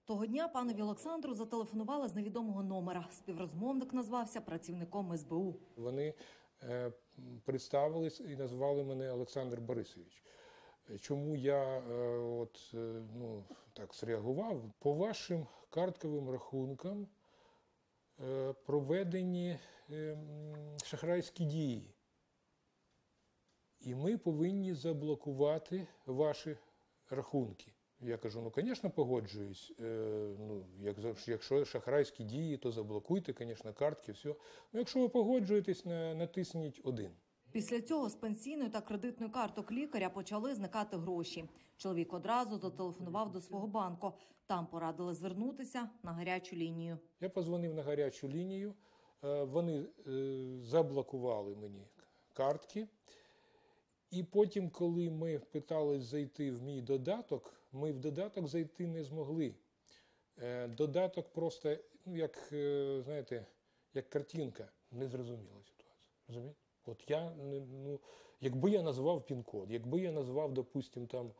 Того дня панові Олександру зателефонували з невідомого номера. Співрозмовник назвався працівником СБУ. Вони представились і назвали мене Олександр Борисович. Чому я так зреагував? По вашим картковим рахункам проведені шахрайські дії. І ми повинні заблокувати ваші рахунки. Я кажу, звісно, погоджуюсь. Якщо шахрайські дії, то заблокуйте, звісно, картки, все. Якщо ви погоджуєтесь, натисніть 1. Після цього з пенсійної та кредитної карток лікаря почали зникати гроші. Чоловік одразу зателефонував до свого банку. Там порадили звернутися на гарячу лінію. Я подзвонив на гарячу лінію. Вони заблокували мені картки. І потім, коли ми питались зайти в мій додаток, ми в додаток зайти не змогли. Додаток просто, як картинка, незрозуміла ситуація. Розумієте? От я, якби я назвав пін-код, якби я назвав, допустим, там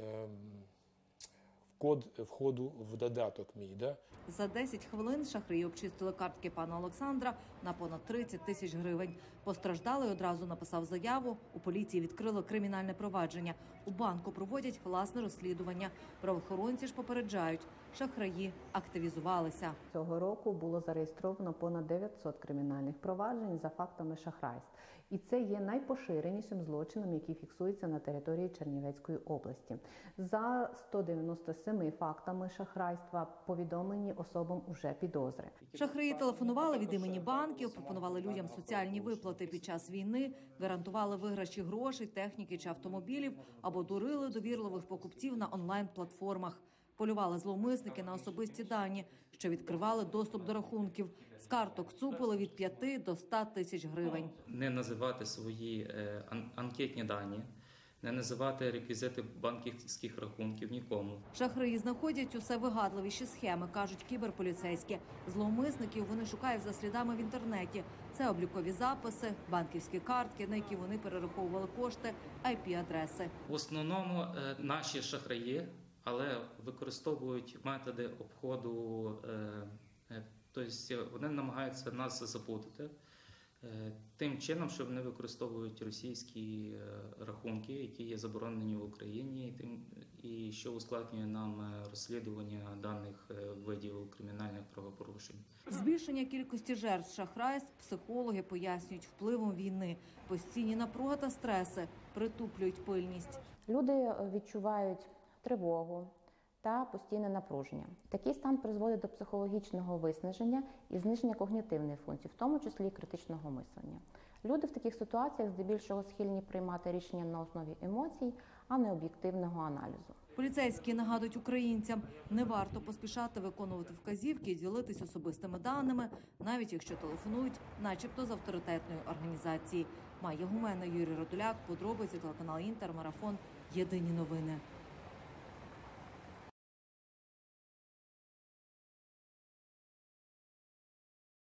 код входу в додаток мій, да? За 10 хвилин шахраї обчистили картки пана Олександра на понад 30 тисяч гривень. Постраждалий одразу написав заяву. У поліції відкрили кримінальне провадження. У банку проводять власне розслідування. Правоохоронці ж попереджають, шахраї активізувалися. Цього року було зареєстровано понад 900 кримінальних проваджень за фактами шахрайств. І це є найпоширенішим злочином, який фіксується на території Чернівецької області. За 197 фактами шахрайства повідомлені особам уже підозри. Шахраї телефонували від імені банків, пропонували людям соціальні виплати під час війни, гарантували виграші грошей, техніки чи автомобілів або дурили довірливих покупців на онлайн-платформах. Полювали зловмисники на особисті дані, що відкривали доступ до рахунків. З карток цупили від 5 до 100 тисяч гривень. Не називати свої анкетні дані, не називати реквізити банківських рахунків нікому. Шахраї знаходять усе вигадливіші схеми, кажуть кіберполіцейські. Зловмисників вони шукають за слідами в інтернеті. Це облікові записи, банківські картки, на які вони перераховували кошти, IP-адреси. В основному наші шахраї, але використовують методи обходу, тобто вони намагаються нас заплутати тим чином, що вони використовують російські рахунки, які є заборонені в Україні, і що ускладнює нам розслідування даних видів кримінальних правопорушень. Збільшення кількості жертв шахрайств психологи пояснюють впливом війни. Постійні напруга та стреси притуплюють пильність. Люди відчувають тривогу та постійне напруження. Такий стан призводить до психологічного виснаження і зниження когнітивної функції, в тому числі і критичного мислення. Люди в таких ситуаціях здебільшого схильні приймати рішення на основі емоцій, а не об'єктивного аналізу. Поліцейські нагадують українцям, не варто поспішати виконувати вказівки і ділитись особистими даними, навіть якщо телефонують начебто з авторитетної організації. Майя Гумена, Юрій Родуляк, подробиці, телеканал Інтер, Марафон, Єдині новини.